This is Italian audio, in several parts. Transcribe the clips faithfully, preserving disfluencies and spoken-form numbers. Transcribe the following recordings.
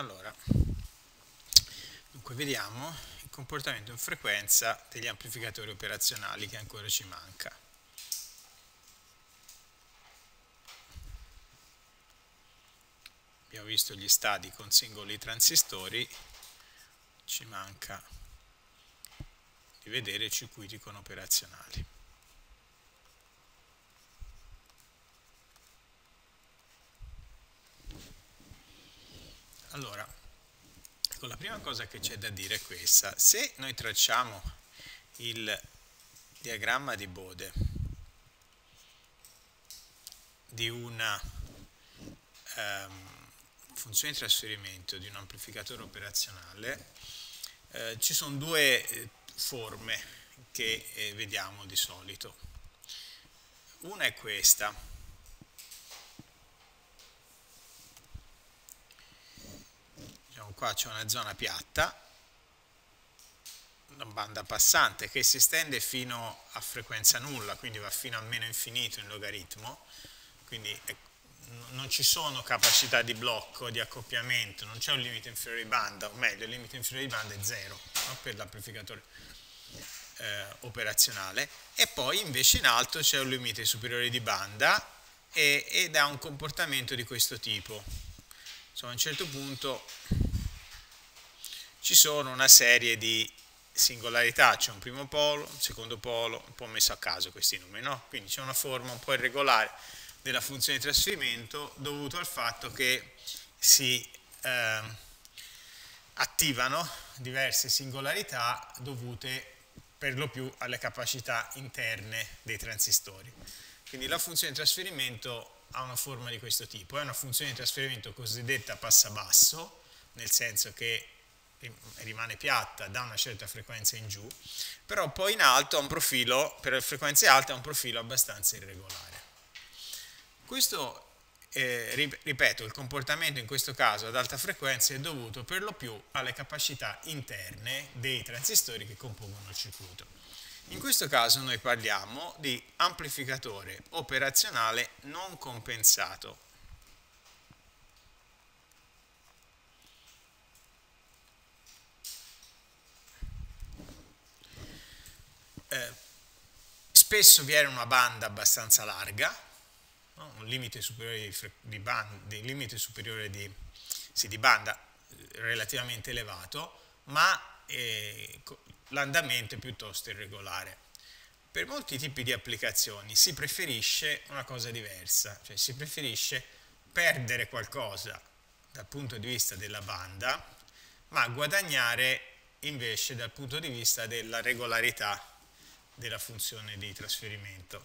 Allora, dunque vediamo il comportamento in frequenza degli amplificatori operazionali che ancora ci manca. Abbiamo visto gli stadi con singoli transistori, ci manca di vedere i circuiti con operazionali. Allora, ecco, la prima cosa che c'è da dire è questa: se noi tracciamo il diagramma di Bode di una ehm, funzione di trasferimento di un amplificatore operazionale, eh, ci sono due eh, forme che eh, vediamo di solito. Una è questa. Qua c'è una zona piatta, una banda passante che si estende fino a frequenza nulla, quindi va fino a meno infinito in logaritmo, quindi è, non ci sono capacità di blocco, di accoppiamento, non c'è un limite inferiore di banda, o meglio, il limite inferiore di banda è zero, no? Per l'amplificatore eh, operazionale, e poi invece in alto c'è un limite superiore di banda e, ed ha un comportamento di questo tipo. Insomma, a un certo punto ci sono una serie di singolarità, c'è un primo polo, un secondo polo, un po' messo a caso questi numeri, no? Quindi c'è una forma un po' irregolare della funzione di trasferimento dovuto al fatto che si eh, attivano diverse singolarità dovute per lo più alle capacità interne dei transistori. Quindi la funzione di trasferimento ha una forma di questo tipo, è una funzione di trasferimento cosiddetta passa-basso, nel senso che rimane piatta da una certa frequenza in giù, però poi in alto ha un profilo, per le frequenze alte ha un profilo abbastanza irregolare. Questo, eh, ripeto, il comportamento in questo caso ad alta frequenza è dovuto per lo più alle capacità interne dei transistori che compongono il circuito. In questo caso noi parliamo di amplificatore operazionale non compensato. Eh, spesso viene una banda abbastanza larga, no? Un limite superiore di, di, banda, limite superiore di, sì, di banda relativamente elevato, ma eh, l'andamento è piuttosto irregolare. Per molti tipi di applicazioni si preferisce una cosa diversa, cioè si preferisce perdere qualcosa dal punto di vista della banda, ma guadagnare invece dal punto di vista della regolarità della funzione di trasferimento.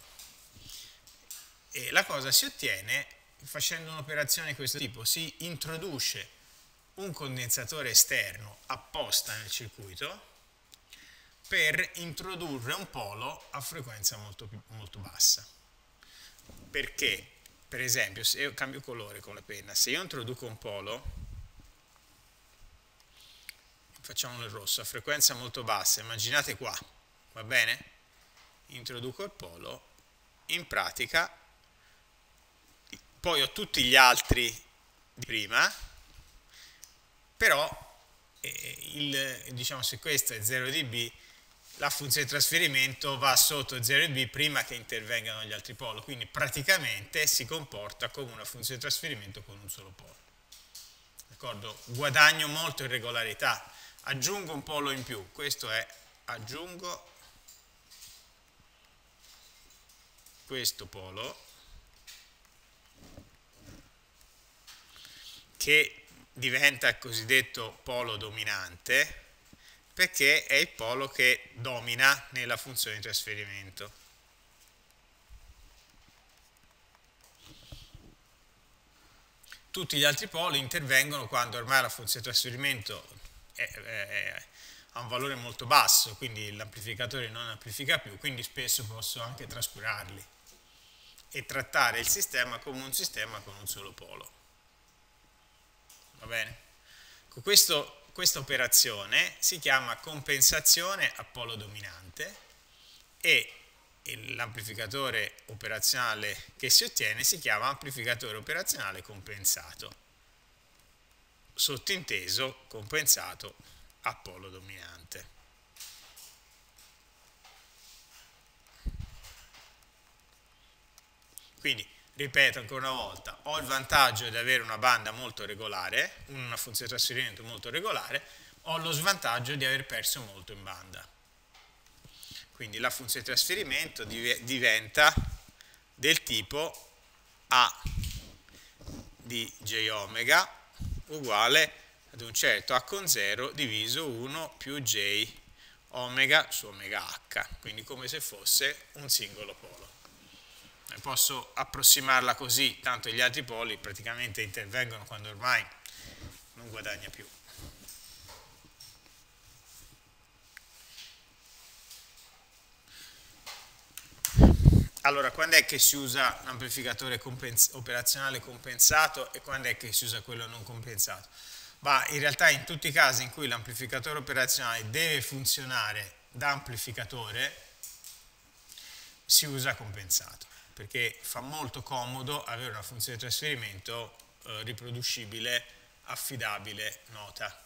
E la cosa si ottiene facendo un'operazione di questo tipo: si introduce un condensatore esterno apposta nel circuito per introdurre un polo a frequenza molto, molto bassa. Perché, per esempio, se io cambio colore con la penna, se io introduco un polo, facciamolo il rosso, a frequenza molto bassa, immaginate qua, va bene? Introduco il polo, in pratica poi ho tutti gli altri di prima, però eh, il, diciamo, se questo è zero dB, la funzione di trasferimento va sotto zero dB prima che intervengano gli altri poli, quindi praticamente si comporta come una funzione di trasferimento con un solo polo. D'accordo? Guadagno molto in regolarità, aggiungo un polo in più, questo è aggiungo questo polo che diventa il cosiddetto polo dominante, perché è il polo che domina nella funzione di trasferimento. Tutti gli altri poli intervengono quando ormai la funzione di trasferimento è, è, è, ha un valore molto basso, quindi l'amplificatore non amplifica più, quindi spesso posso anche trascurarli e trattare il sistema come un sistema con un solo polo. Va bene? Con questo Questa operazione si chiama compensazione a polo dominante e l'amplificatore operazionale che si ottiene si chiama amplificatore operazionale compensato. sottinteso compensato a polo dominante. Quindi, ripeto ancora una volta, ho il vantaggio di avere una banda molto regolare, una funzione di trasferimento molto regolare, ho lo svantaggio di aver perso molto in banda. Quindi la funzione di trasferimento div- diventa del tipo A di j omega uguale ad un certo A con zero diviso uno più j omega su omega h, quindi come se fosse un singolo polo. Posso approssimarla così, tanto gli altri poli praticamente intervengono quando ormai non guadagna più. Allora, quando è che si usa l'amplificatore compens- operazionale compensato e quando è che si usa quello non compensato? Ma in realtà in tutti i casi in cui l'amplificatore operazionale deve funzionare da amplificatore si usa compensato, perché fa molto comodo avere una funzione di trasferimento eh, riproducibile, affidabile, nota.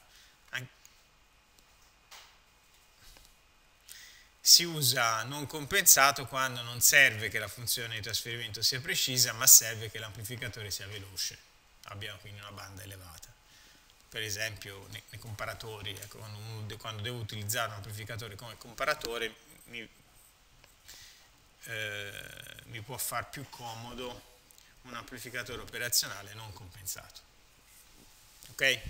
Si usa non compensato quando non serve che la funzione di trasferimento sia precisa, ma serve che l'amplificatore sia veloce, abbia quindi una banda elevata. Per esempio nei, nei comparatori, ecco, quando, uno, quando devo utilizzare un amplificatore come comparatore mi, eh, mi può far più comodo un amplificatore operazionale non compensato. Ok?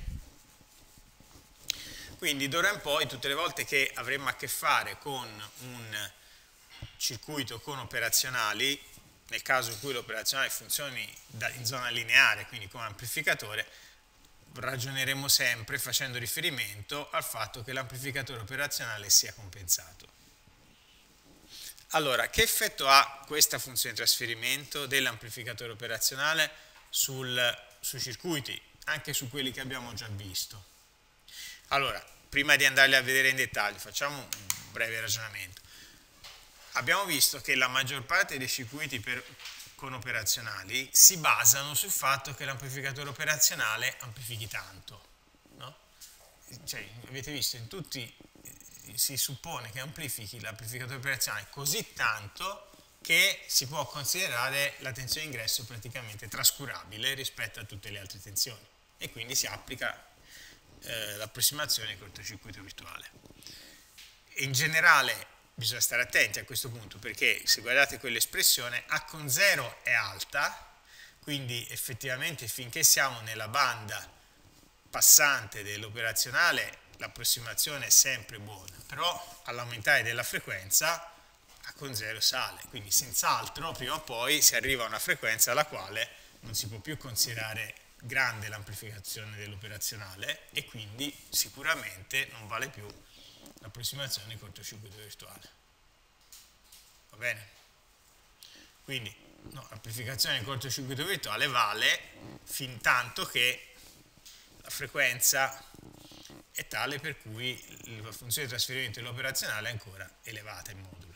Quindi d'ora in poi, tutte le volte che avremo a che fare con un circuito con operazionali, nel caso in cui l'operazionale funzioni in zona lineare, quindi come amplificatore, ragioneremo sempre facendo riferimento al fatto che l'amplificatore operazionale sia compensato. Allora, che effetto ha questa funzione di trasferimento dell'amplificatore operazionale sul, sui circuiti, anche su quelli che abbiamo già visto? Allora, prima di andarli a vedere in dettaglio, facciamo un breve ragionamento. Abbiamo visto che la maggior parte dei circuiti per, con operazionali si basano sul fatto che l'amplificatore operazionale amplifichi tanto. No? Cioè, avete visto, in tutti si suppone che amplifichi l'amplificatore operazionale così tanto che si può considerare la tensione ingresso praticamente trascurabile rispetto a tutte le altre tensioni e quindi si applica eh, l'approssimazione del cortocircuito virtuale. In generale bisogna stare attenti a questo punto perché se guardate quell'espressione A con zero è alta, quindi effettivamente finché siamo nella banda passante dell'operazionale l'approssimazione è sempre buona, però all'aumentare della frequenza A con zero sale, quindi senz'altro prima o poi si arriva a una frequenza alla quale non si può più considerare grande l'amplificazione dell'operazionale e quindi sicuramente non vale più l'approssimazione di cortocircuito virtuale. Va bene? Quindi no, l'amplificazione di cortocircuito virtuale vale fin tanto che la frequenza è tale per cui la funzione di trasferimento dell'operazionale è ancora elevata in modulo.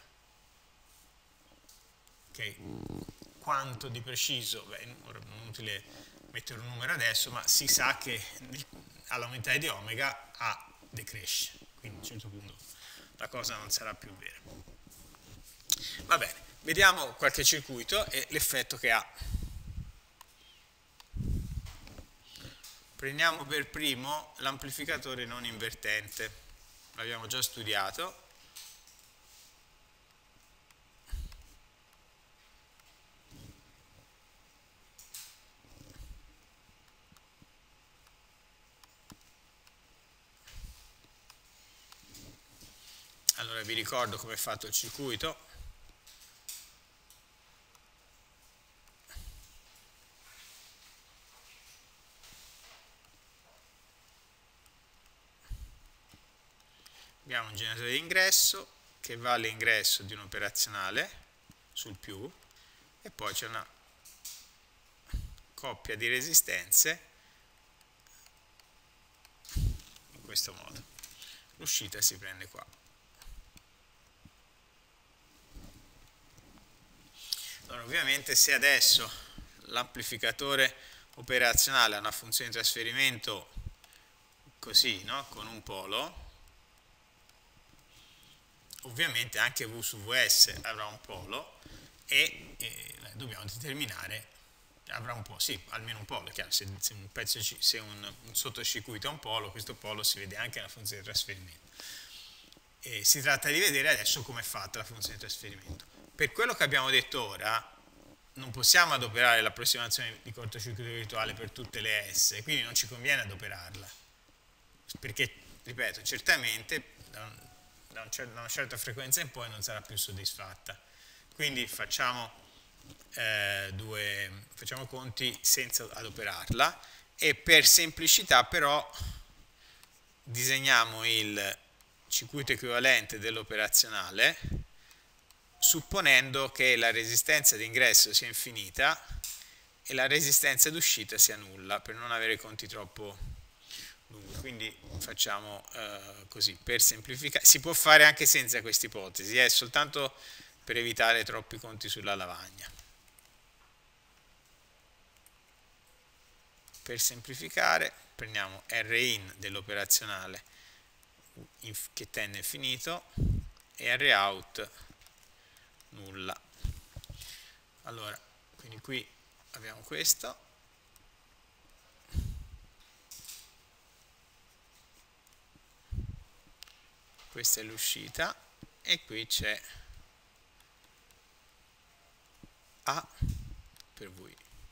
Ok? Quanto di preciso? Beh, ora non è utile mettere un numero adesso, ma si sa che all'aumentare di omega A decresce, quindi a un certo punto la cosa non sarà più vera. Va bene, vediamo qualche circuito e l'effetto che ha. Prendiamo per primo l'amplificatore non invertente, l'abbiamo già studiato. Allora vi ricordo come è fatto il circuito. Abbiamo un generatore di ingresso che va all'ingresso di un operazionale sul più e poi c'è una coppia di resistenze in questo modo. L'uscita si prende qua. Allora, ovviamente se adesso l'amplificatore operazionale ha una funzione di trasferimento così, no? Con un polo, ovviamente anche V su Vs avrà un polo e, e dobbiamo determinare, avrà un po', sì, almeno un polo, è chiaro, se, se un, pezzo, se un, un sottocircuito ha un polo, questo polo si vede anche nella funzione di trasferimento. E si tratta di vedere adesso come è fatta la funzione di trasferimento. Per quello che abbiamo detto ora, non possiamo adoperare l'approssimazione di cortocircuito virtuale per tutte le S, quindi non ci conviene adoperarla, perché, ripeto, certamente da, un, da, un cer da una certa frequenza in poi non sarà più soddisfatta. Quindi facciamo, eh, due, facciamo conti senza adoperarla e per semplicità però disegniamo il circuito equivalente dell'operazionale supponendo che la resistenza d'ingresso sia infinita e la resistenza d'uscita sia nulla per non avere conti troppo lunghi. Quindi facciamo eh, così per semplificare. Si può fare anche senza questa ipotesi, è soltanto per evitare troppi conti sulla lavagna. Per semplificare prendiamo Rin dell'operazionale che tende a infinito e Rout nulla. Allora, quindi qui abbiamo questo. Questa è l'uscita e qui c'è A per V.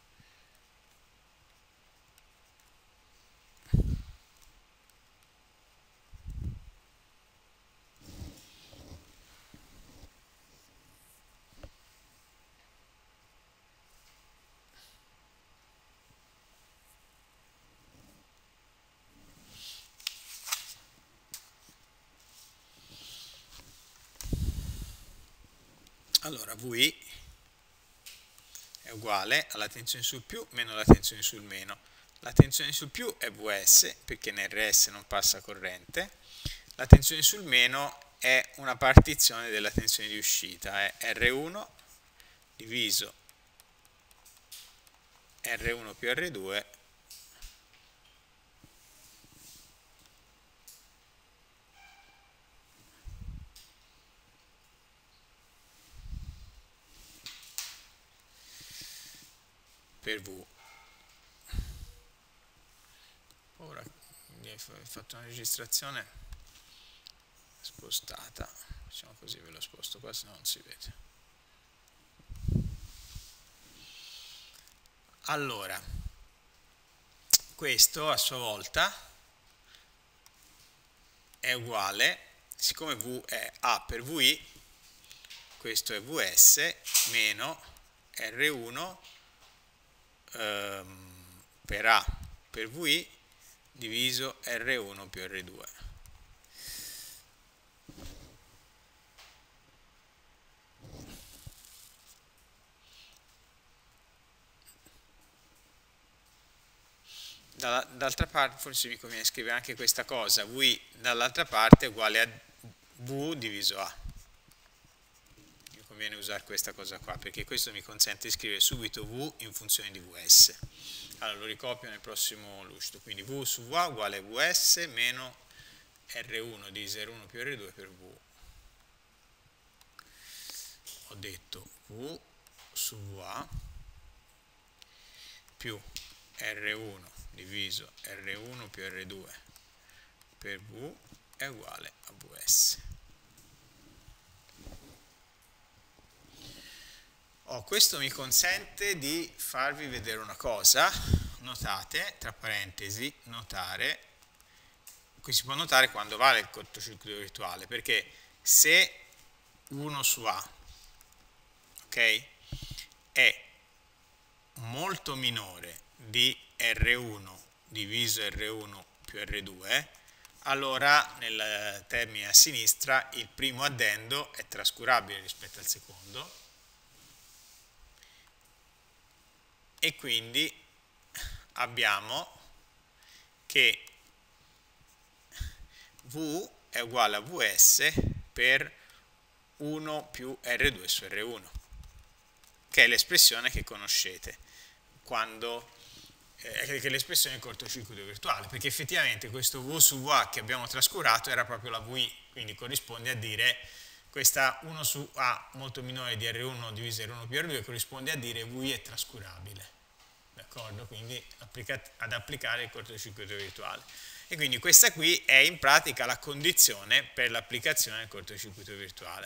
Allora, V è uguale alla tensione sul più meno la tensione sul meno. La tensione sul più è Vs, perché in R S non passa corrente. La tensione sul meno è una partizione della tensione di uscita, è R uno diviso R uno più R due per V. Ora ho fatto una registrazione spostata, facciamo così, ve lo sposto qua se no non si vede. Allora, questo a sua volta è uguale, siccome V è A per Vi, questo è Vs meno R uno ehm, per A per Vi diviso R uno più R due. Dall'altra parte forse mi conviene scrivere anche questa cosa, V dall'altra parte è uguale a V diviso A. Mi conviene usare questa cosa qua perché questo mi consente di scrivere subito V in funzione di Vs. Allora lo ricopio nel prossimo lustro, quindi V su Va uguale a Vs meno R uno diviso R uno più R due per V. Ho detto V su Va più R uno diviso R uno più R due per V è uguale a Vs. Oh, questo mi consente di farvi vedere una cosa, notate, tra parentesi, notare, qui si può notare quando vale il cortocircuito virtuale, perché se uno su A, ok, è molto minore di R uno diviso R uno più R due, allora nel termine a sinistra il primo addendo è trascurabile rispetto al secondo e quindi abbiamo che V è uguale a Vs per uno più R due su R uno, che è l'espressione che conoscete quando eh, che l'espressione del cortocircuito virtuale, perché effettivamente questo V su V A che abbiamo trascurato era proprio la V I, quindi corrisponde a dire questa uno su A molto minore di R uno diviso R uno più R due corrisponde a dire V I è trascurabile, d'accordo? Quindi ad applicare il cortocircuito virtuale. E quindi questa qui è in pratica la condizione per l'applicazione del cortocircuito virtuale.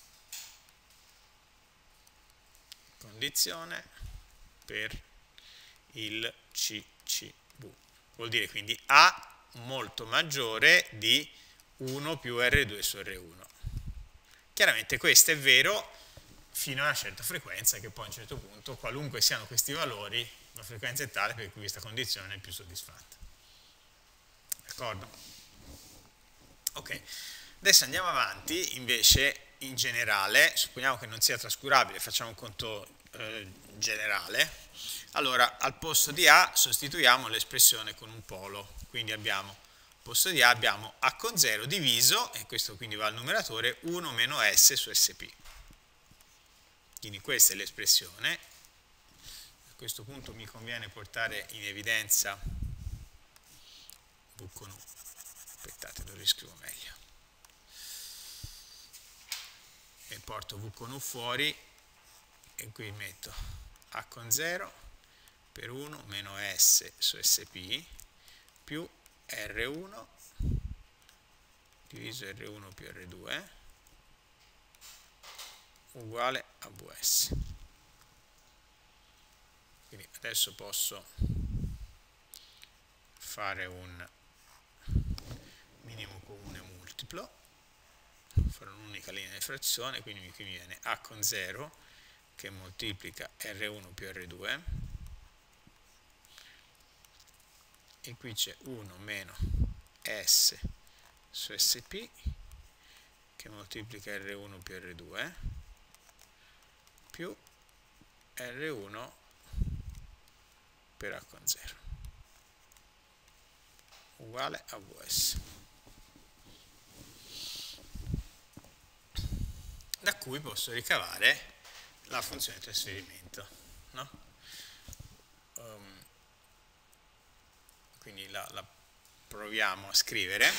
Condizione per il C C V. Vuol dire quindi A molto maggiore di uno più R due su R uno. Chiaramente questo è vero fino a una certa frequenza, che poi a un certo punto, qualunque siano questi valori, la frequenza è tale per cui questa condizione è più soddisfatta. D'accordo? Ok, adesso andiamo avanti invece in generale, supponiamo che non sia trascurabile, facciamo un conto eh, generale. Allora al posto di A sostituiamo l'espressione con un polo, quindi abbiamo al posto di A abbiamo A con zero diviso, e questo quindi va al numeratore, uno meno S su S P. Quindi questa è l'espressione. A questo punto mi conviene portare in evidenza V con U. Aspettate, lo riscrivo meglio. E porto V con U fuori e qui metto A con zero per uno meno S su S P più R uno diviso R uno più R due uguale a V S. Quindi adesso posso fare un minimo comune multiplo, fare un'unica linea di frazione, quindi qui mi viene A con zero che moltiplica R uno più R due, e qui c'è uno meno S su S P che moltiplica R uno più R due più R uno per A con zero uguale a V S, da cui posso ricavare la funzione di trasferimento, no? Um, quindi la, la proviamo a scrivere.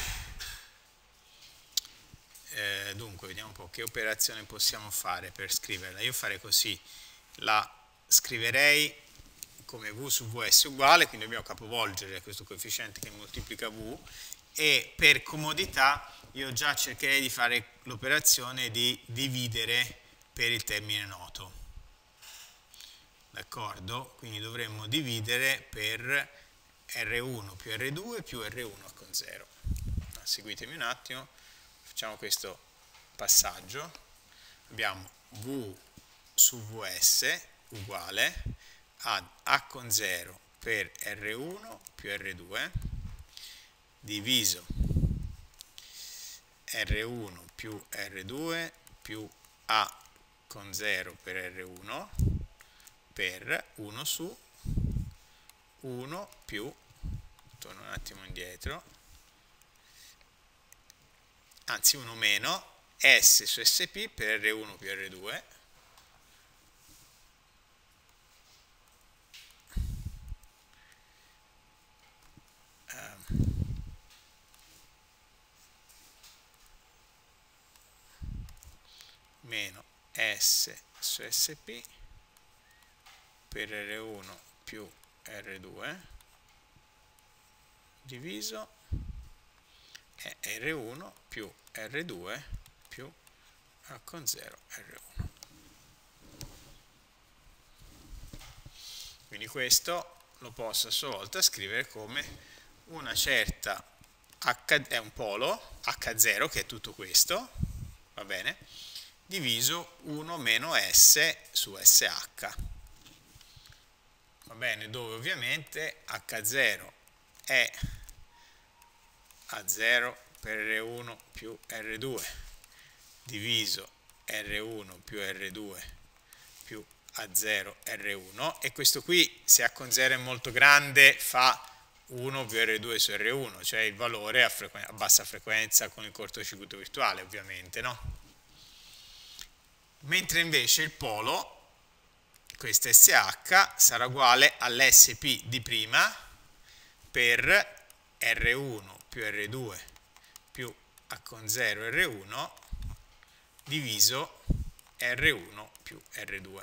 Eh, dunque vediamo un po' che operazione possiamo fare per scriverla. Io farei così, la scriverei come V su V S uguale, quindi dobbiamo capovolgere questo coefficiente che moltiplica V, e per comodità io già cercherei di fare l'operazione di dividere per il termine noto, d'accordo? Quindi dovremmo dividere per R uno più R due più R uno con zero. Seguitemi un attimo, facciamo questo passaggio. Abbiamo V su V S uguale ad A con zero per R uno più R due diviso R uno più R due più A con zero per R uno per uno su uno più, torno un attimo indietro, anzi uno meno S su S P per R uno più R due um, meno S su S P per R uno più R due diviso R uno più R due più A con zero R uno. Quindi questo lo posso a sua volta scrivere come una certa H, è un polo H zero, che è tutto questo, va bene, diviso uno meno S su S H, va bene, dove ovviamente H zero è A zero per R uno più R due diviso R uno più R due più A zero R uno, e questo qui, se A con zero è molto grande, fa uno più R due su R uno, cioè il valore a, a bassa frequenza con il cortocircuito virtuale, ovviamente, no? Mentre invece il polo questa S H sarà uguale all'S P di prima per R uno più R due più A con zero R uno diviso R uno più R due.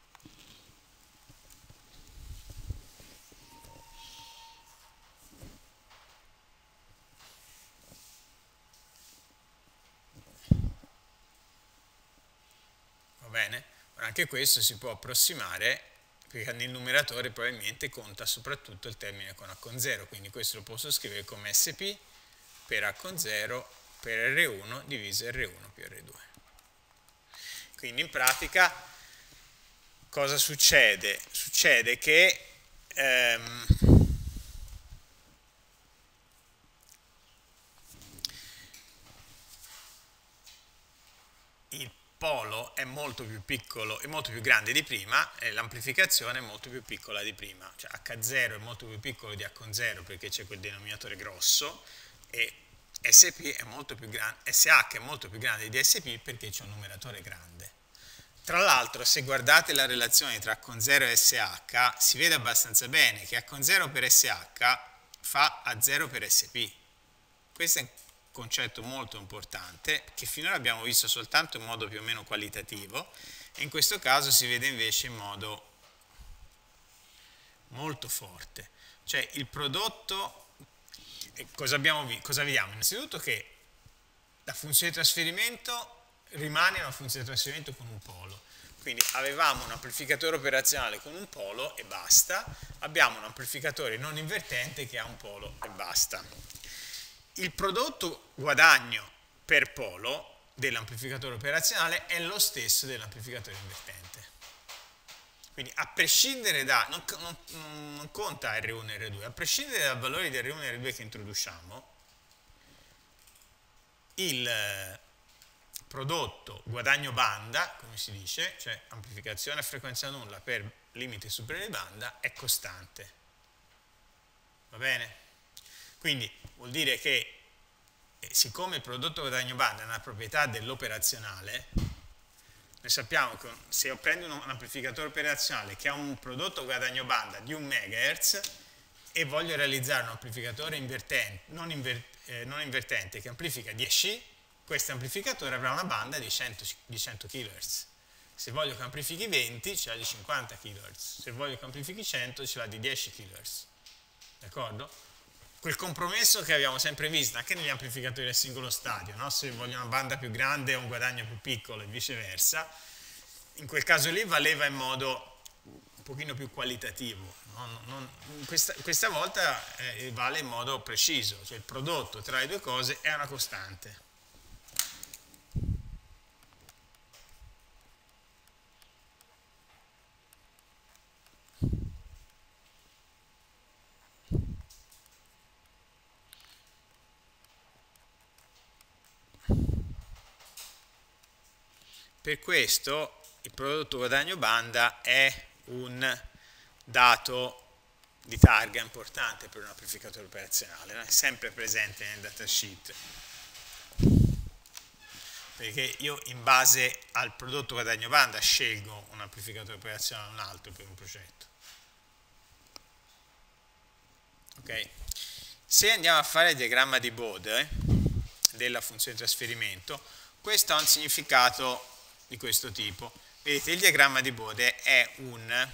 Va bene? Ora anche questo si può approssimare perché nel numeratore probabilmente conta soprattutto il termine con A con zero, quindi questo lo posso scrivere come S P per A con zero per R uno diviso R uno più R due. Quindi in pratica cosa succede? Succede che ehm, il polo è molto più piccolo, è molto più grande di prima e l'amplificazione è molto più piccola di prima, cioè H zero è molto più piccolo di A con zero perché c'è quel denominatore grosso e S P è molto più grande, S H è molto più grande di S P perché c'è un numeratore grande. Tra l'altro, se guardate la relazione tra A con zero e S H, si vede abbastanza bene che A con zero per S H fa A zero per S P. Questo è un concetto molto importante che finora abbiamo visto soltanto in modo più o meno qualitativo e in questo caso si vede invece in modo molto forte. Cioè il prodotto... Cosa, abbiamo, cosa vediamo? Innanzitutto che la funzione di trasferimento rimane una funzione di trasferimento con un polo. Quindi avevamo un amplificatore operazionale con un polo e basta, abbiamo un amplificatore non invertente che ha un polo e basta. Il prodotto guadagno per polo dell'amplificatore operazionale è lo stesso dell'amplificatore invertente. Quindi a prescindere da, non, non, non conta R uno e R due, a prescindere dal valore di R uno e R due che introduciamo, il prodotto guadagno banda, come si dice, cioè amplificazione a frequenza nulla per limite superiore di banda, è costante. Va bene? Quindi vuol dire che siccome il prodotto guadagno banda è una proprietà dell'operazionale, noi sappiamo che se io prendo un amplificatore operazionale che ha un prodotto guadagno banda di un megahertz e voglio realizzare un amplificatore invertente, non, inver, eh, non invertente che amplifica dieci, questo amplificatore avrà una banda di cento, di cento chilohertz. Se voglio che amplifichi venti, ce l'ha di cinquanta chilohertz. Se voglio che amplifichi cento, ce l'ha di dieci chilohertz. D'accordo? Quel compromesso che abbiamo sempre visto anche negli amplificatori a singolo stadio, no? Se voglio una banda più grande o un guadagno più piccolo e viceversa, in quel caso lì valeva in modo un pochino più qualitativo, no? non, non, questa, questa volta eh, vale in modo preciso, cioè il prodotto tra le due cose è una costante. Per questo il prodotto guadagno banda è un dato di targa importante per un amplificatore operazionale, no? È sempre presente nel datasheet, perché io in base al prodotto guadagno banda scelgo un amplificatore operazionale o un altro per un progetto. Ok? Se andiamo a fare il diagramma di Bode della funzione di trasferimento, questo ha un significato di questo tipo. Vedete, il diagramma di Bode è un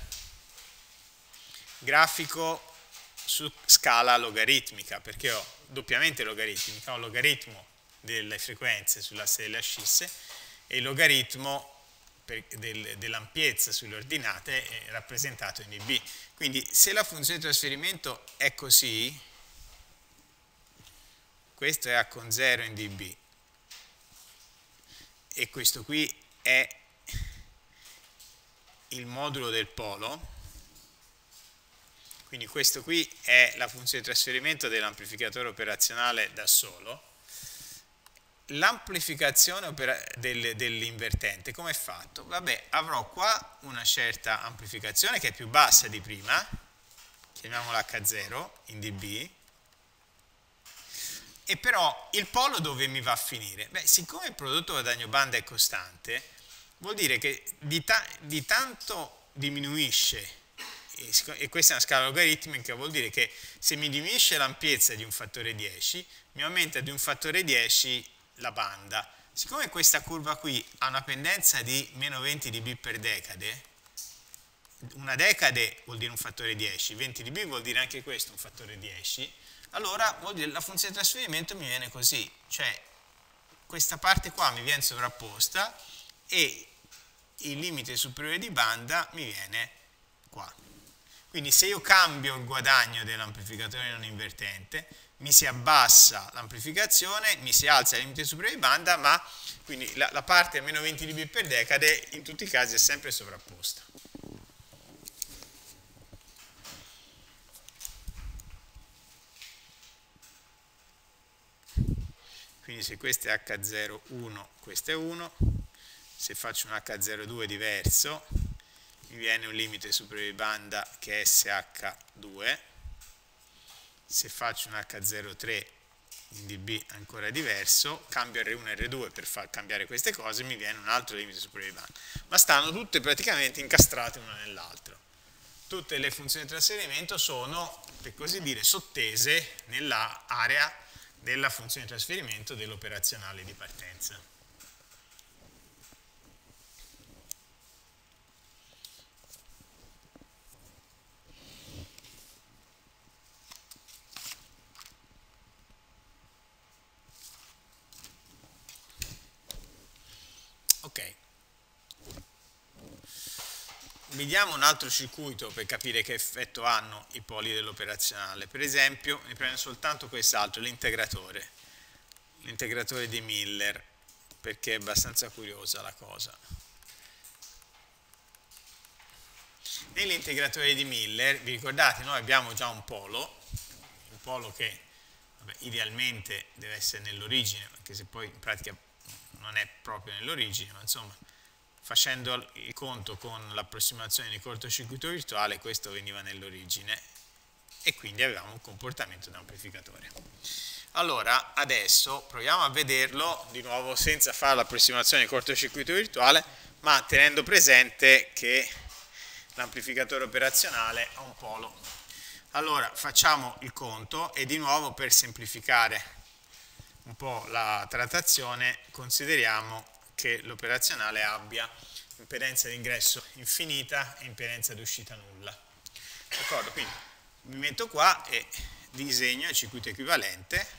grafico su scala logaritmica, perché ho doppiamente logaritmica, ho il logaritmo delle frequenze sull'asse delle ascisse e il logaritmo del, dell'ampiezza sulle ordinate è rappresentato in dB. Quindi se la funzione di trasferimento è così, questo è A con zero in dB e questo qui è il modulo del polo, quindi questo qui è la funzione di trasferimento dell'amplificatore operazionale da solo. L'amplificazione dell'invertente come è fatto? Vabbè, avrò qua una certa amplificazione che è più bassa di prima, chiamiamola H zero in dB, e però il polo dove mi va a finire? Beh, siccome il prodotto guadagno banda è costante, vuol dire che di, ta di tanto diminuisce, e questa è una scala logaritmica, vuol dire che se mi diminuisce l'ampiezza di un fattore dieci, mi aumenta di un fattore dieci la banda. Siccome questa curva qui ha una pendenza di meno venti dB per decade, una decade vuol dire un fattore dieci, venti dB vuol dire anche questo un fattore dieci, allora vuol dire la funzione di trasferimento mi viene così, cioè questa parte qua mi viene sovrapposta e il limite superiore di banda mi viene qua. Quindi se io cambio il guadagno dell'amplificatore non invertente, mi si abbassa l'amplificazione, mi si alza il limite superiore di banda, ma quindi la, la parte a meno venti dB per decade in tutti i casi è sempre sovrapposta. Quindi se questo è acca zero uno, questo è uno, se faccio un acca zero due diverso, mi viene un limite superiore di banda che è esse acca due, se faccio un acca zero tre in dB ancora diverso, cambio erre uno e erre due per far cambiare queste cose, mi viene un altro limite superiore di banda, ma stanno tutte praticamente incastrate una nell'altro. Tutte le funzioni di trasferimento sono, per così dire, sottese nell'area della funzione di trasferimento dell'operazionale di partenza. Ok. Vediamo un altro circuito per capire che effetto hanno i poli dell'operazionale. Per esempio, ne prendo soltanto quest'altro, l'integratore. L'integratore di Miller, perché è abbastanza curiosa la cosa. Nell'integratore di Miller, vi ricordate, noi abbiamo già un polo, un polo che vabbè, idealmente deve essere nell'origine, anche se poi in pratica non è proprio nell'origine, ma insomma, facendo il conto con l'approssimazione di cortocircuito virtuale, questo veniva nell'origine e quindi avevamo un comportamento da amplificatore. Allora, adesso proviamo a vederlo di nuovo senza fare l'approssimazione di cortocircuito virtuale, ma tenendo presente che l'amplificatore operazionale ha un polo. Allora, facciamo il conto e di nuovo per semplificare un po' la trattazione consideriamo che l'operazionale abbia impedenza di ingresso infinita e impedenza di uscita nulla. D'accordo? Quindi mi metto qua e disegno il circuito equivalente.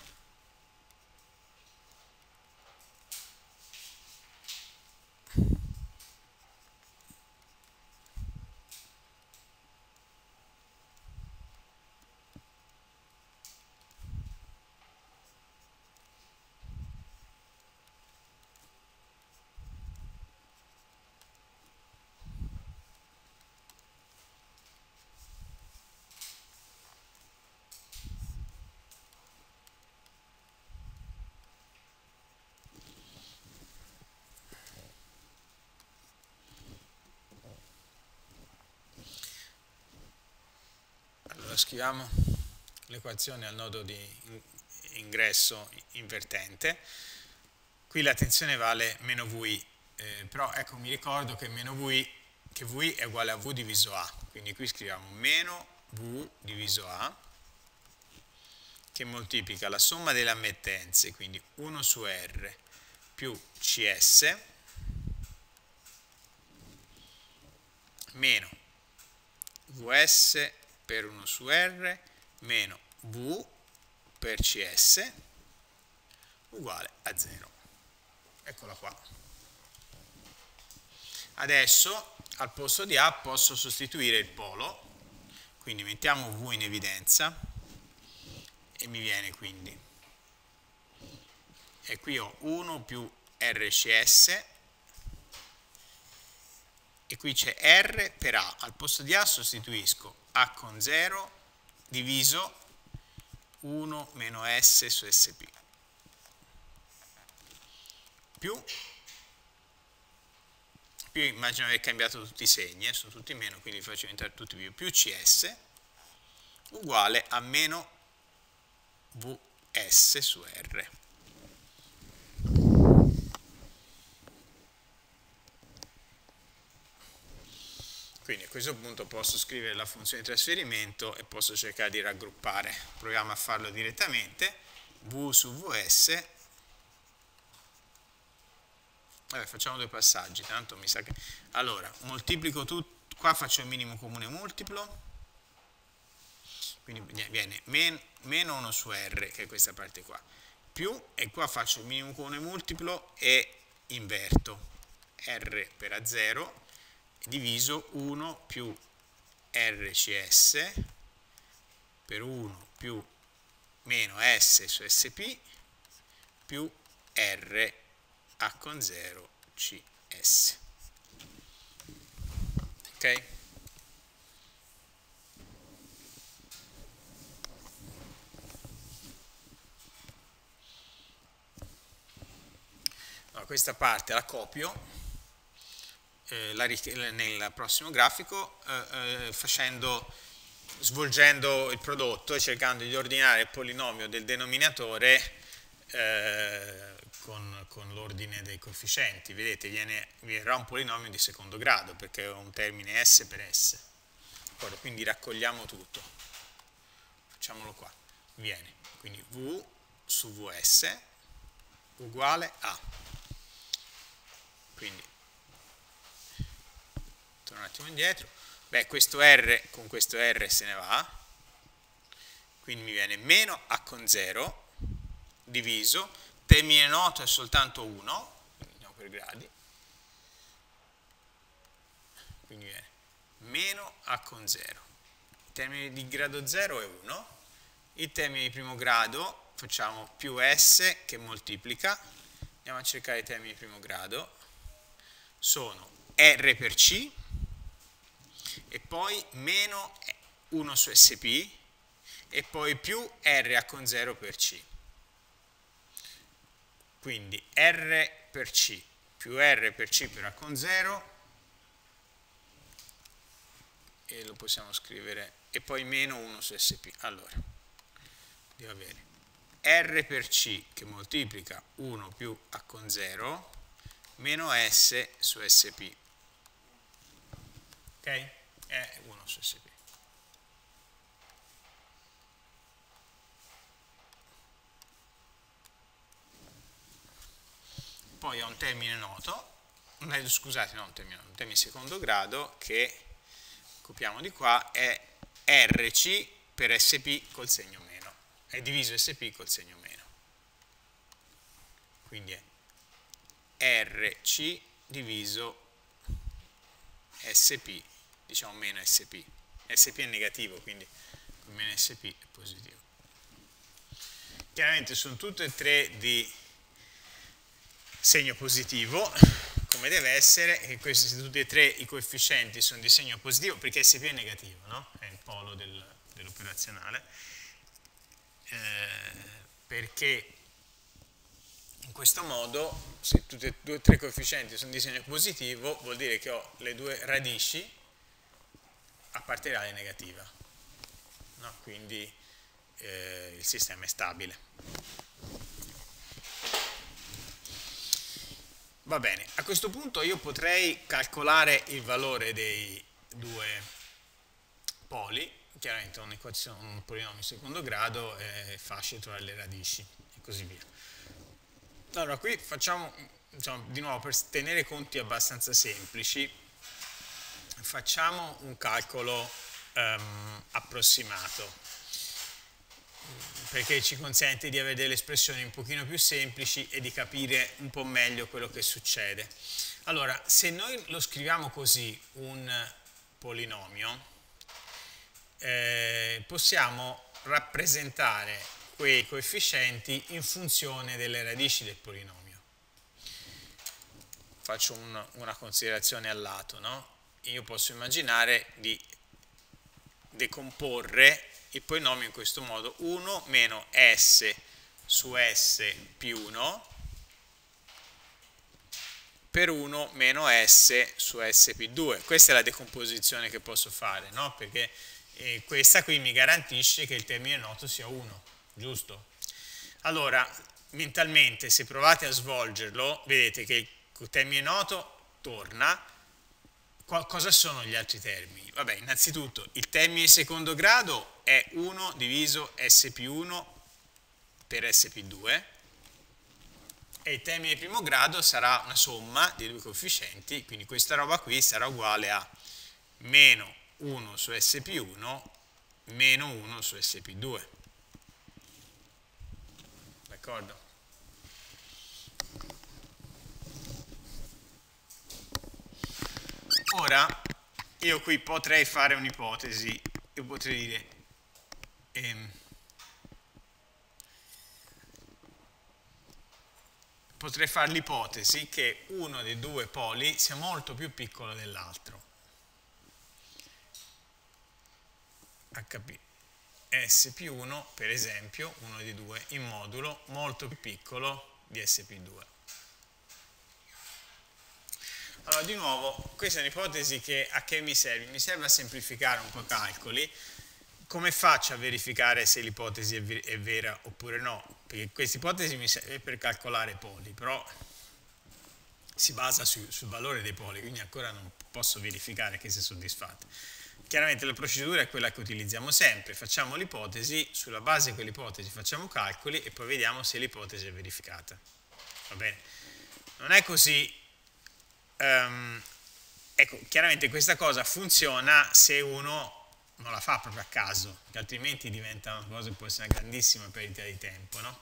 Scriviamo l'equazione al nodo di ingresso invertente. Qui la tensione vale meno vi, eh, però ecco mi ricordo che meno vi, che vi è uguale a V diviso A, quindi qui scriviamo meno V diviso A che moltiplica la somma delle ammettenze, quindi uno su R più C S meno V S per uno su R meno V per C S uguale a zero. Eccola qua. Adesso al posto di A posso sostituire il polo, quindi mettiamo V in evidenza e mi viene quindi, e qui ho uno più R C S e qui c'è R per A, al posto di A sostituisco A con zero diviso uno meno S su S P più, più immagino aver cambiato tutti i segni, eh, sono tutti meno, quindi li faccio diventare tutti più, più C S uguale a meno V S su R. Quindi a questo punto posso scrivere la funzione di trasferimento e posso cercare di raggruppare. Proviamo a farlo direttamente. V su Vs. Vabbè, facciamo due passaggi, tanto mi sa che... Allora, moltiplico tutto, qua faccio il minimo comune multiplo, quindi viene men, meno uno su R, che è questa parte qua, più, e qua faccio il minimo comune multiplo e inverto, R per A zero, diviso uno più R C S per uno più meno S su S P più R A con zero C S. Ok? Allora, questa parte la copio eh, la, nel prossimo grafico eh, eh, facendo, svolgendo il prodotto e cercando di ordinare il polinomio del denominatore eh, con, con l'ordine dei coefficienti. Vedete, viene, verrà un polinomio di secondo grado perché è un termine S per S. Quindi raccogliamo tutto, facciamolo qua, viene quindi V su Vs uguale a, quindi torno un attimo indietro, beh, questo R con questo R se ne va, quindi mi viene meno A con zero diviso, termine noto è soltanto uno, andiamo per gradi, quindi viene meno A con zero, il termine di grado zero è uno, il termine di primo grado facciamo più S che moltiplica, andiamo a cercare i termini di primo grado, sono R per C e poi meno uno su S P e poi più R A con zero per C. Quindi R per C più R per C per A con zero, e lo possiamo scrivere, e poi meno uno su S P. Allora, devo avere R per C che moltiplica uno più A con zero meno S su S P. Ok? È uno su S P. Poi ho un termine noto, scusate, non un termine noto, un termine secondo grado che copiamo di qua, è R C per S P col segno meno, è diviso S P col segno meno. Quindi è R C diviso S P, diciamo meno S P. S P è negativo, quindi meno S P è positivo. Chiaramente sono tutte e tre di segno positivo, come deve essere, e questi tutti e tre i coefficienti sono di segno positivo perché S P è negativo, no? È il polo del, dell'operazionale, eh, perché in questo modo, se tutti e due, tre coefficienti sono di segno positivo, vuol dire che ho le due radici a parte reale negativa, no? Quindi eh, il sistema è stabile. Va bene, a questo punto io potrei calcolare il valore dei due poli, chiaramente un'equazione, un polinomio di secondo grado è facile trovare le radici e così via. Allora qui facciamo, diciamo, di nuovo, per tenere conti abbastanza semplici, facciamo un calcolo um, approssimato, perché ci consente di avere delle espressioni un pochino più semplici e di capire un po' meglio quello che succede. Allora, se noi lo scriviamo così, un polinomio, eh, possiamo rappresentare quei coefficienti in funzione delle radici del polinomio. Faccio un, una considerazione al lato, no? Io posso immaginare di decomporre il polinomio in questo modo: uno meno S su S più uno per uno meno S su S più due. Questa è la decomposizione che posso fare, no? Perché eh, questa qui mi garantisce che il termine noto sia uno, giusto? Allora, mentalmente, se provate a svolgerlo, vedete che il termine noto torna, cosa sono gli altri termini? Vabbè, innanzitutto il termine di secondo grado è uno diviso S più uno per S più due e il termine di primo grado sarà una somma dei due coefficienti, quindi questa roba qui sarà uguale a meno uno su S più uno meno uno su S più due. D'accordo? Ora io qui potrei fare un'ipotesi, io potrei dire ehm, potrei fare l'ipotesi che uno dei due poli sia molto più piccolo dell'altro. H P S più uno, per esempio, uno dei due in modulo molto più piccolo di S più due. Allora, di nuovo, questa è un'ipotesi che a che mi serve? Mi serve a semplificare un po' i calcoli. Come faccio a verificare se l'ipotesi è, è vera oppure no? Perché questa ipotesi mi serve per calcolare i poli, però si basa su, sul valore dei poli, quindi ancora non posso verificare che sia soddisfatta. Chiaramente la procedura è quella che utilizziamo sempre, facciamo l'ipotesi, sulla base di quell'ipotesi facciamo calcoli e poi vediamo se l'ipotesi è verificata. Va bene? Non è così, um, ecco, chiaramente questa cosa funziona se uno non la fa proprio a caso, che altrimenti diventa una cosa che può essere una grandissima perdita di tempo, no?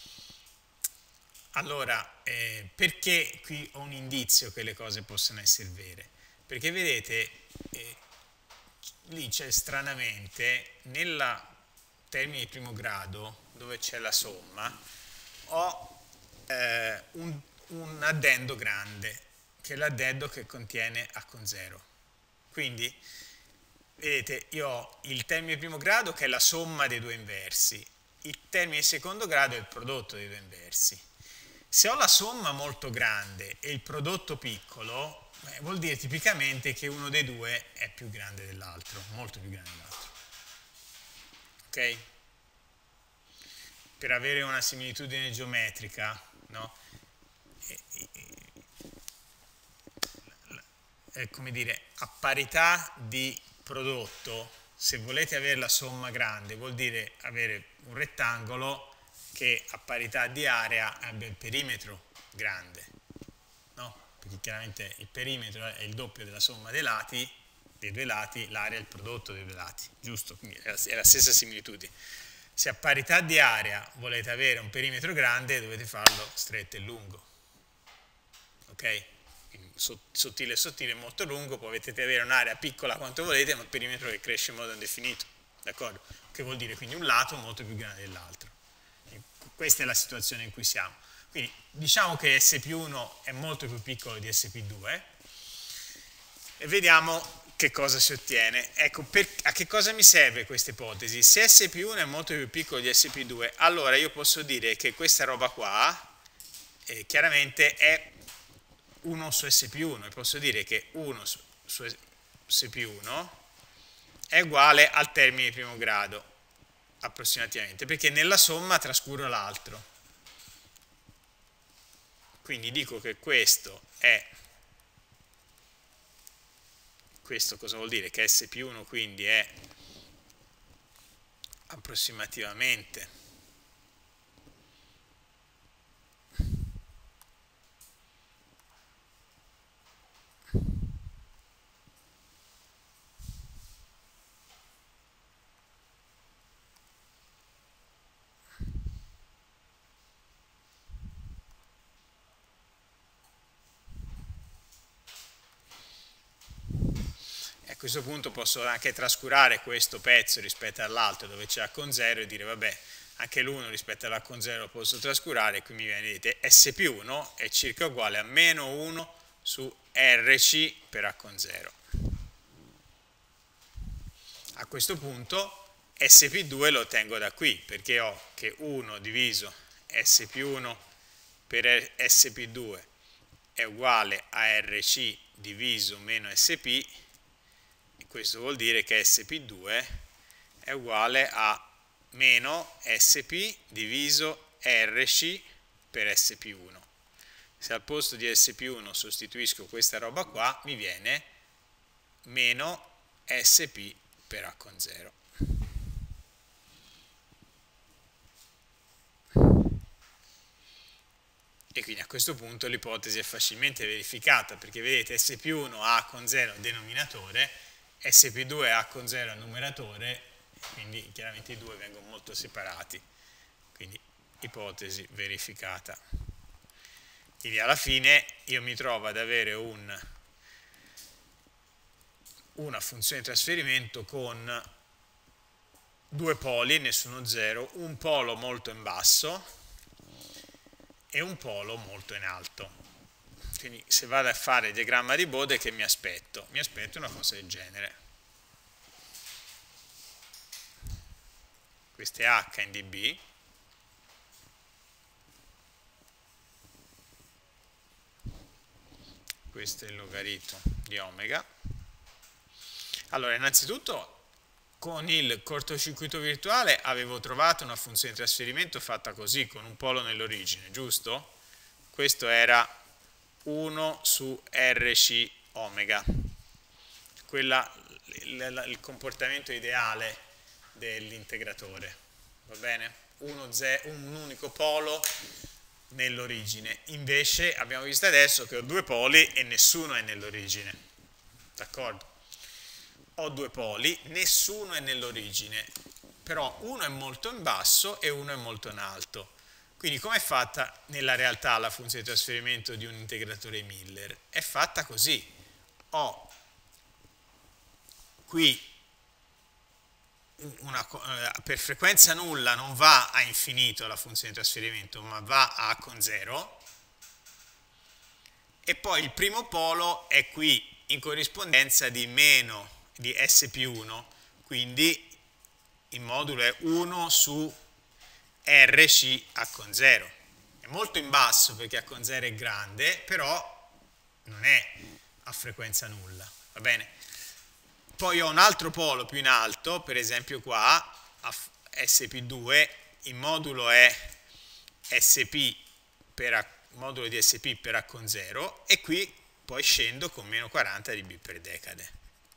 Allora, eh, perché qui ho un indizio che le cose possano essere vere? Perché vedete, eh, lì c'è stranamente, nel termine di primo grado, dove c'è la somma, ho eh, un, un addendo grande, che è l'addendo che contiene A con zero. Quindi, vedete, io ho il termine di primo grado che è la somma dei due inversi, il termine di secondo grado è il prodotto dei due inversi. Se ho la somma molto grande e il prodotto piccolo, beh, vuol dire tipicamente che uno dei due è più grande dell'altro, molto più grande dell'altro. Ok? Per avere una similitudine geometrica, no? È come dire, a parità di prodotto, se volete avere la somma grande, vuol dire avere un rettangolo che a parità di area abbia il perimetro grande, no? Perché chiaramente il perimetro è il doppio della somma dei lati, dei due lati, l'area è il prodotto dei due lati, giusto? Quindi è la stessa similitudine. Se a parità di area volete avere un perimetro grande, dovete farlo stretto e lungo, ok? Quindi sottile e sottile, molto lungo, poi potete avere un'area piccola quanto volete, ma il perimetro che cresce in modo indefinito, d'accordo? Che vuol dire quindi un lato molto più grande dell'altro. Questa è la situazione in cui siamo. Quindi diciamo che S più uno è molto più piccolo di S più due e vediamo che cosa si ottiene. Ecco, per, a che cosa mi serve questa ipotesi? Se S più uno è molto più piccolo di S più due, allora io posso dire che questa roba qua eh, chiaramente è uno su S più uno e posso dire che uno su, su S più uno è uguale al termine di primo grado approssimativamente, perché nella somma trascuro l'altro. Quindi dico che questo è, questo cosa vuol dire? Che S più uno quindi è approssimativamente a questo punto posso anche trascurare questo pezzo rispetto all'altro dove c'è A con zero e dire vabbè, anche l'uno rispetto all'A con zero lo posso trascurare e qui mi viene, vedete, S più uno è circa uguale a meno uno su R C per A con zero. A questo punto S più due lo ottengo da qui perché ho che uno diviso S più uno per S più due è uguale a R C diviso meno S P. Questo vuol dire che S P due è uguale a meno S P diviso R C per S più uno. Se al posto di S più uno sostituisco questa roba qua, mi viene meno Sp per A con zero. E quindi a questo punto l'ipotesi è facilmente verificata, perché vedete S P uno A con zero denominatore, S P due A con zero numeratore, quindi chiaramente i due vengono molto separati, quindi ipotesi verificata. Quindi alla fine io mi trovo ad avere un, una funzione di trasferimento con due poli, nessuno zero, un polo molto in basso e un polo molto in alto. Quindi se vado a fare il diagramma di Bode, che mi aspetto? Mi aspetto una cosa del genere. Questo è H in dB, questo è il logaritmo di omega. Allora, innanzitutto con il cortocircuito virtuale avevo trovato una funzione di trasferimento fatta così, con un polo nell'origine, giusto? Questo era uno su R C omega, quella, il, il comportamento ideale dell'integratore, va bene? Uno, un unico polo nell'origine. Invece abbiamo visto adesso che ho due poli e nessuno è nell'origine, d'accordo? Ho due poli, nessuno è nell'origine, però uno è molto in basso e uno è molto in alto. Quindi com'è fatta nella realtà la funzione di trasferimento di un integratore Miller? È fatta così. Ho qui una, per frequenza nulla non va a infinito la funzione di trasferimento, ma va a A con zero, e poi il primo polo è qui in corrispondenza di meno di S P uno, quindi il modulo è uno su R C A con zero. È molto in basso perché A con zero è grande, però non è a frequenza nulla, va bene? Poi ho un altro polo più in alto, per esempio qua, a S P due, il modulo è S P per A, modulo di S P per A con zero, e qui poi scendo con meno quaranta dB per decade.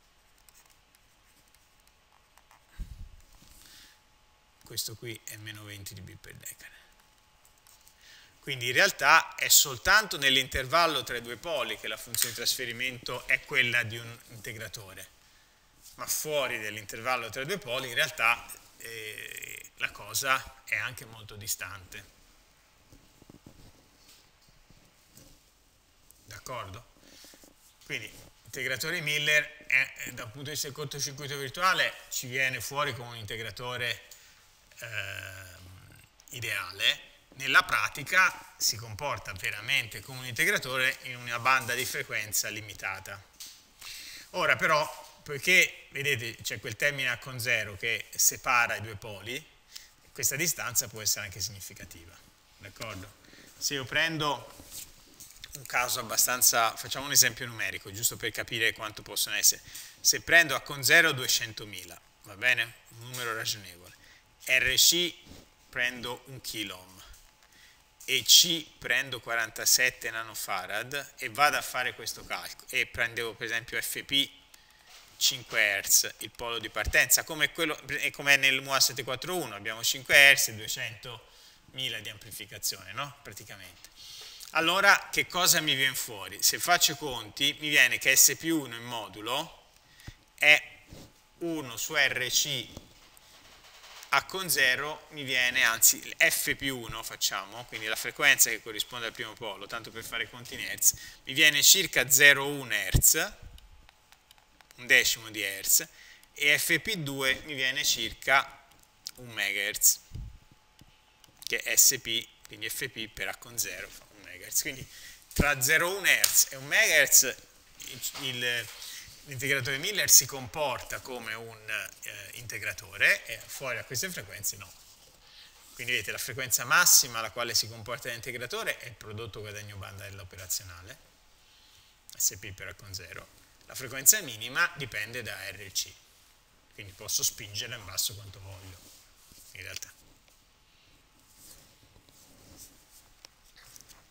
Questo qui è meno venti dB per decade. Quindi in realtà è soltanto nell'intervallo tra i due poli che la funzione di trasferimento è quella di un integratore, ma fuori dell'intervallo tra i due poli in realtà eh, la cosa è anche molto distante. D'accordo? Quindi l'integratore Miller è, dal punto di vista del cortocircuito virtuale, ci viene fuori come un integratore eh, ideale. Nella pratica si comporta veramente come un integratore in una banda di frequenza limitata. Ora però, poiché vedete c'è quel termine A con zero che separa i due poli, questa distanza può essere anche significativa, d'accordo? Se io prendo un caso abbastanza, facciamo un esempio numerico, giusto per capire quanto possono essere. Se prendo A con zero duecentomila, va bene? Un numero ragionevole. R C prendo un kiloohm e C prendo quarantasette nanofarad e vado a fare questo calcolo e prendevo per esempio F P cinque hertz, il polo di partenza, come, quello, come è nel M U A settecentoquarantuno, abbiamo cinque hertz e duecentomila di amplificazione, no? Praticamente. Allora, che cosa mi viene fuori? Se faccio i conti, mi viene che S P uno in modulo è uno su R C A con zero, mi viene, anzi, F più uno facciamo, quindi la frequenza che corrisponde al primo polo, tanto per fare i conti in hertz, mi viene circa zero virgola uno hertz, un decimo di hertz, e F P due mi viene circa un megahertz, che è S P, quindi F P per A con zero fa un megahertz. Quindi tra zero virgola uno hertz e un megahertz l'integratore Miller si comporta come un eh, integratore, e fuori a queste frequenze no. Quindi vedete, la frequenza massima alla quale si comporta l'integratore è il prodotto guadagno banda dell'operazionale, S P per A con zero. La frequenza minima dipende da R C, quindi posso spingerla in basso quanto voglio, in realtà.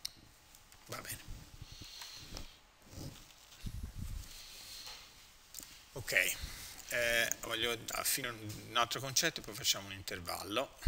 Va bene. Ok, eh, voglio affino un altro concetto e poi facciamo un intervallo.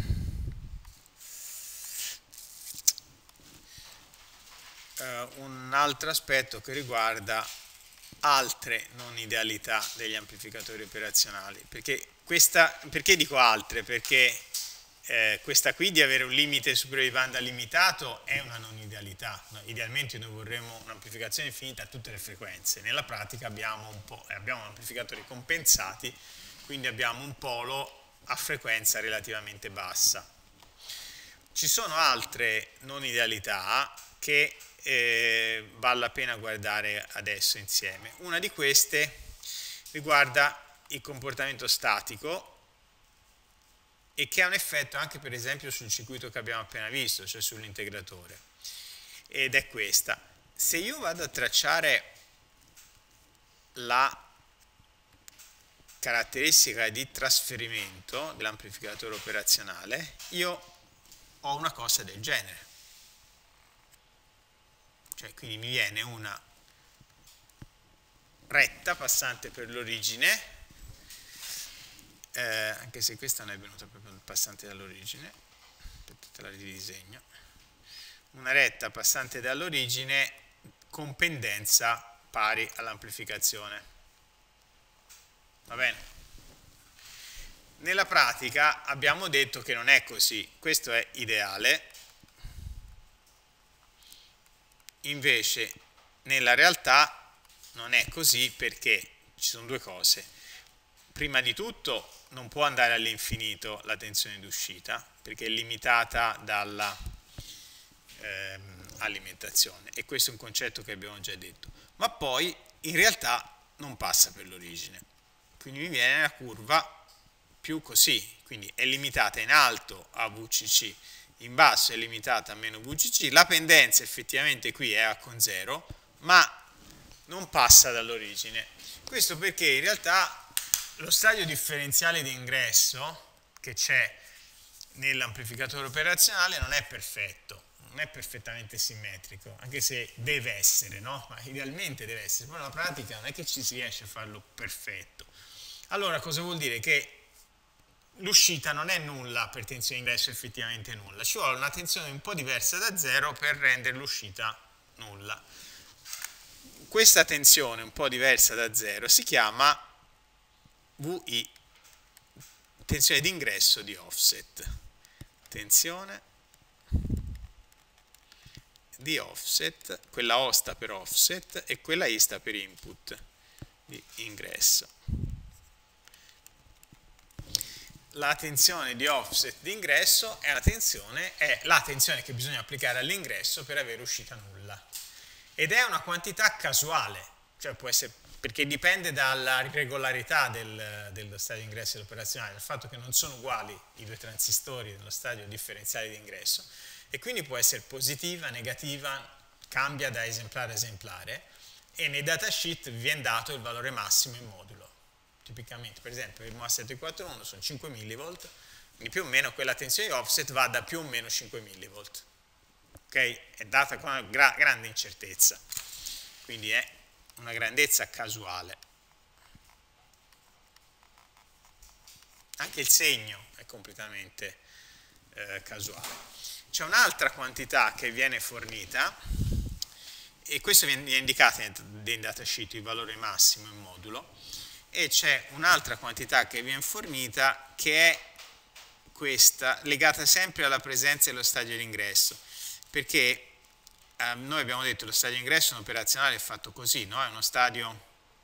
Uh, un altro aspetto che riguarda altre non idealità degli amplificatori operazionali, perché, questa, perché dico altre? Perché eh, questa qui di avere un limite superiore di banda limitato è una non idealità, no? Idealmente noi vorremmo un'amplificazione infinita a tutte le frequenze, nella pratica abbiamo, un po', abbiamo amplificatori compensati, quindi abbiamo un polo a frequenza relativamente bassa. Ci sono altre non idealità che Eh, vale la pena guardare adesso insieme. Una di queste riguarda il comportamento statico e che ha un effetto anche per esempio sul circuito che abbiamo appena visto, cioè sull'integratore, ed è questa: se io vado a tracciare la caratteristica di trasferimento dell'amplificatore operazionale, io ho una cosa del genere. Cioè, quindi mi viene una retta passante per l'origine, eh, anche se questa non è venuta proprio passante dall'origine, aspettate, la ridisegno, una retta passante dall'origine con pendenza pari all'amplificazione. Va bene? Nella pratica abbiamo detto che non è così, questo è ideale. Invece nella realtà non è così, perché ci sono due cose. Prima di tutto non può andare all'infinito la tensione d'uscita, perché è limitata dalla ehm, alimentazione, e questo è un concetto che abbiamo già detto. Ma poi in realtà non passa per l'origine, quindi mi viene una curva più così, quindi è limitata in alto a V C C, in basso è limitata a meno V C C, la pendenza effettivamente qui è A con zero, ma non passa dall'origine. Questo perché in realtà lo stadio differenziale di ingresso che c'è nell'amplificatore operazionale non è perfetto, non è perfettamente simmetrico, anche se deve essere, no? Ma idealmente deve essere, poi nella pratica non è che ci si riesce a farlo perfetto. Allora cosa vuol dire? Che l'uscita non è nulla per tensione ingresso, effettivamente nulla, ci vuole una tensione un po' diversa da zero per rendere l'uscita nulla. Questa tensione un po' diversa da zero si chiama V I, tensione d'ingresso di offset, tensione di offset, quella O sta per offset e quella I sta per input di ingresso. La tensione di offset di ingresso è, una tensione, è la tensione che bisogna applicare all'ingresso per avere uscita nulla, ed è una quantità casuale, cioè può essere, perché dipende dalla regolarità del, dello stadio di ingresso dell'operazionale, dal fatto che non sono uguali i due transistori dello stadio differenziale di ingresso, e quindi può essere positiva, negativa, cambia da esemplare a esemplare, e nei datasheet vi viene dato il valore massimo in modulo. Tipicamente, per esempio, il M O A sette quattro uno sono cinque millivolt, quindi più o meno quella tensione di offset va da più o meno cinque millivolt. Ok? È data con una gra grande incertezza, quindi è una grandezza casuale. Anche il segno è completamente eh, casuale. C'è un'altra quantità che viene fornita, e questo viene indicato nei datasheet, il valore massimo in modulo, e c'è un'altra quantità che viene fornita che è questa, legata sempre alla presenza dello stadio di ingresso, perché eh, noi abbiamo detto che lo stadio di ingresso in operazionale è fatto così, no? È uno stadio,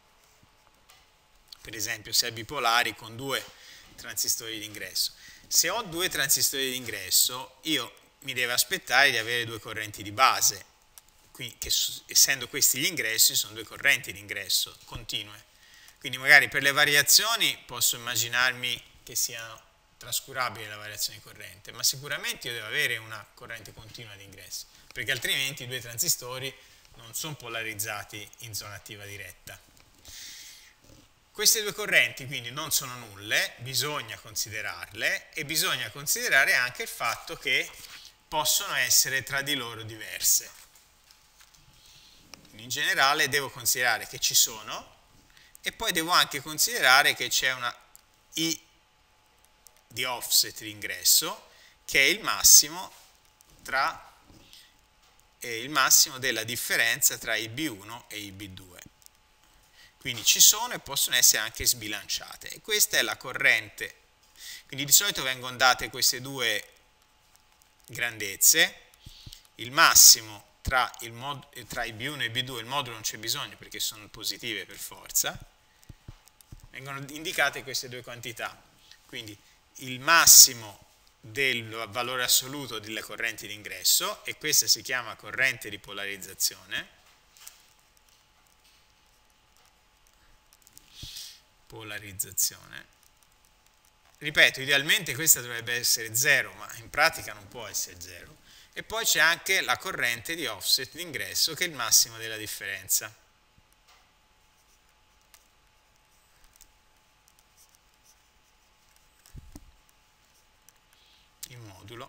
per esempio, se è bipolari con due transistori di ingresso. Se ho due transistori di ingresso, io mi devo aspettare di avere due correnti di base, quindi, che, essendo questi gli ingressi, sono due correnti di ingresso continue. Quindi magari per le variazioni posso immaginarmi che siano trascurabili la variazione di corrente, ma sicuramente io devo avere una corrente continua di ingresso, perché altrimenti i due transistori non sono polarizzati in zona attiva diretta. Queste due correnti quindi non sono nulle, bisogna considerarle, e bisogna considerare anche il fatto che possono essere tra di loro diverse. Quindi in generale devo considerare che ci sono, e poi devo anche considerare che c'è una I di offset di ingresso che è il massimo tra eh, il massimo della differenza tra I B uno e I B due. Quindi ci sono e possono essere anche sbilanciate, e questa è la corrente. Quindi di solito vengono date queste due grandezze, il massimo tra, il mod, tra I B uno e I B due, il modulo non c'è bisogno perché sono positive per forza, vengono indicate queste due quantità, quindi il massimo del valore assoluto delle correnti d'ingresso, e questa si chiama corrente di polarizzazione, polarizzazione. Ripeto, idealmente questa dovrebbe essere zero, ma in pratica non può essere zero. E poi c'è anche la corrente di offset d'ingresso, che è il massimo della differenza. Il modulo.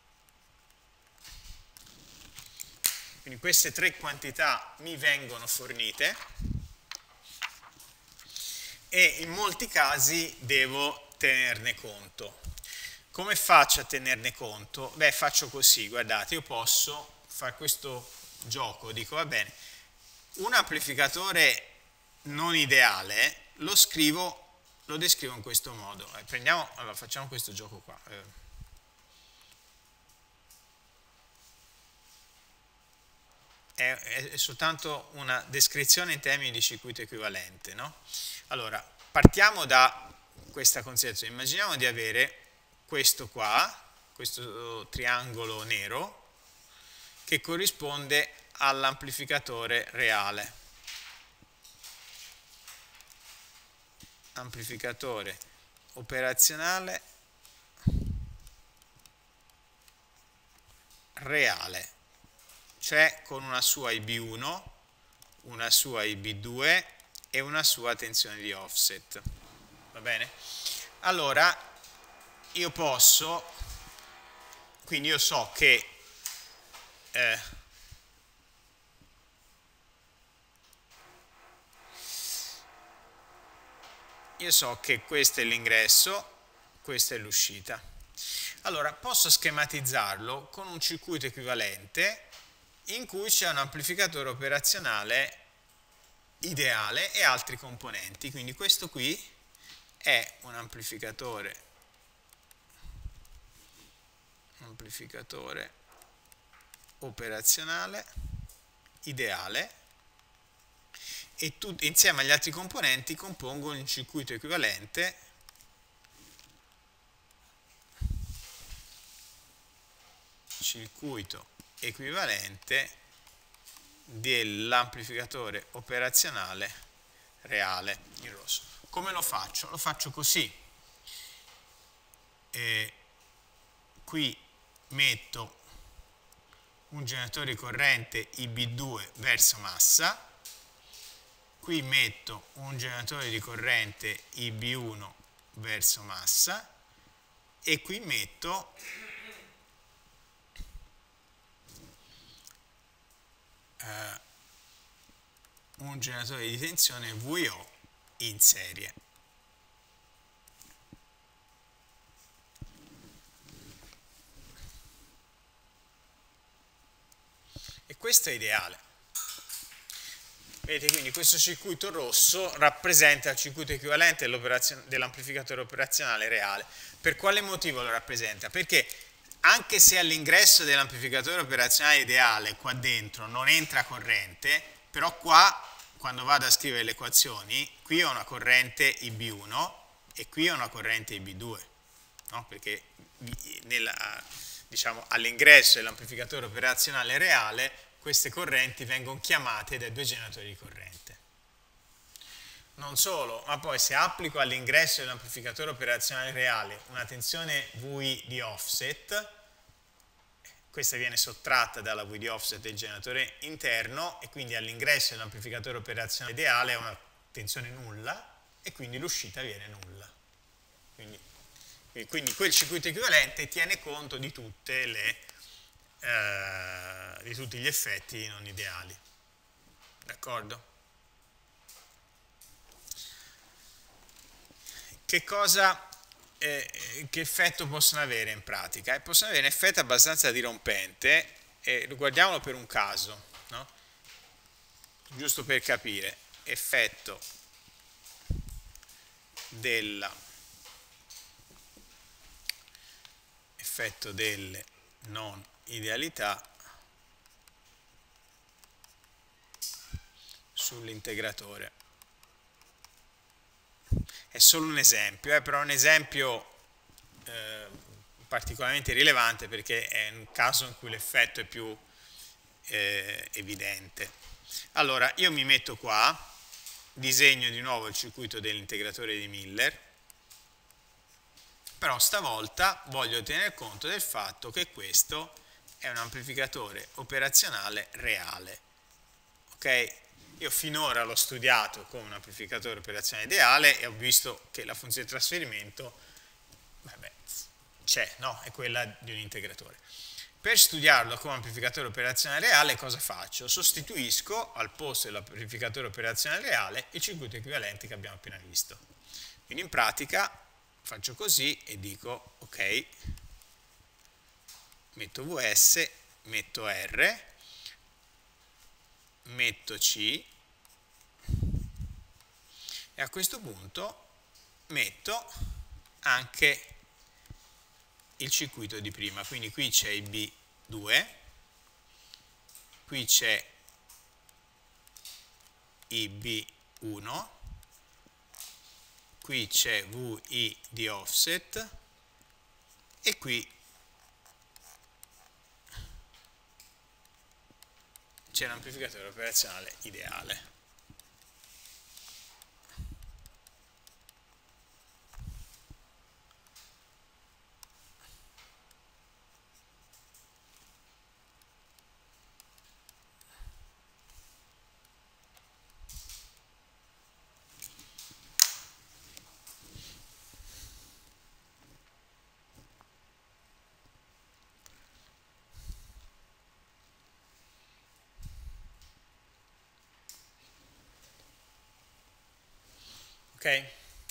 Quindi queste tre quantità mi vengono fornite e in molti casi devo tenerne conto. Come faccio a tenerne conto? Beh, faccio così, guardate, io posso fare questo gioco, dico va bene, un amplificatore non ideale lo scrivo, lo descrivo in questo modo. Eh, prendiamo, allora facciamo questo gioco qua. Eh. È, è soltanto una descrizione in termini di circuito equivalente, no? Allora, partiamo da questa considerazione. Immaginiamo di avere questo qua, questo triangolo nero, che corrisponde all'amplificatore reale. Amplificatore operazionale reale, cioè con una sua I B uno, una sua I B due e una sua tensione di offset. Va bene? Allora, io posso, quindi io so che eh, io so che questo è l'ingresso, questa è l'uscita. Allora, posso schematizzarlo con un circuito equivalente in cui c'è un amplificatore operazionale ideale e altri componenti. Quindi questo qui è un amplificatore amplificatore operazionale ideale e tu, insieme agli altri componenti compongono un circuito equivalente circuito equivalente dell'amplificatore operazionale reale in rosso. Come lo faccio? Lo faccio così. E qui metto un generatore di corrente I B due verso massa, qui metto un generatore di corrente I B uno verso massa e qui metto eh, un generatore di tensione V I O in serie. E questo è ideale. Vedete, quindi questo circuito rosso rappresenta il circuito equivalente dell'amplificatore operazionale reale. Per quale motivo lo rappresenta? Perché anche se all'ingresso dell'amplificatore operazionale ideale qua dentro non entra corrente, però qua, quando vado a scrivere le equazioni, qui ho una corrente I B uno e qui ho una corrente I B due, no? Perché nella, diciamo, all'ingresso dell'amplificatore operazionale reale queste correnti vengono chiamate dai due generatori di corrente. Non solo, ma poi se applico all'ingresso dell'amplificatore operazionale reale una tensione V I di offset, questa viene sottratta dalla V I di offset del generatore interno e quindi all'ingresso dell'amplificatore operazionale ideale è una tensione nulla e quindi l'uscita viene nulla. Quindi, quindi quel circuito equivalente tiene conto di tutte le Eh, di tutti gli effetti non ideali, d'accordo? che cosa, eh, che effetto possono avere in pratica? E possono avere un effetto abbastanza dirompente, e guardiamolo per un caso, no? Giusto per capire, effetto della effetto delle non idealità sull'integratore. È solo un esempio, eh, però è un esempio eh, particolarmente rilevante perché è un caso in cui l'effetto è più eh, evidente. Allora, io mi metto qua, disegno di nuovo il circuito dell'integratore di Miller, però stavolta voglio tener conto del fatto che questo è un amplificatore operazionale reale. Ok? Io finora l'ho studiato come un amplificatore operazionale ideale e ho visto che la funzione di trasferimento c'è, no? È quella di un integratore. Per studiarlo come amplificatore operazionale reale cosa faccio? Sostituisco al posto dell'amplificatore operazionale reale il circuito equivalente che abbiamo appena visto. Quindi in pratica faccio così e dico ok, metto V S, metto R, metto C e a questo punto metto anche il circuito di prima, quindi qui c'è il B due, qui c'è I B uno, qui c'è V I di offset e qui c'è l'amplificatore operazionale ideale. Ok?